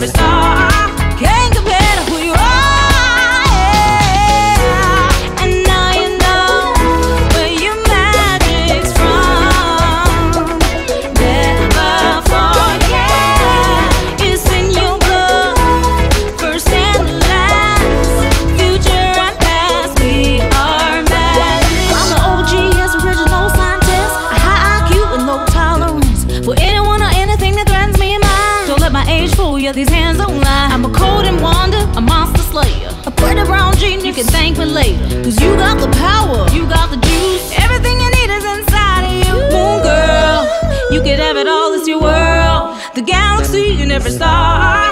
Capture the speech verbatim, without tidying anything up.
every star. Can't compare to who you are, yeah. And now you know where your magic's from. Never forget, it's in your blood. First and last, future and past, we are magic. I'm the O G, yes, original scientist. A high I Q and low tolerance for anyone or anything that threatens me in mind. Don't let my age fool you, these hands don't lie. I'm a code and wonder, a monster slayer, a pretty brown genius. You can thank me later, cause you got the power, you got the juice. Everything you need is inside of you. Moon girl, you could have it all, it's your world. The galaxy and every star.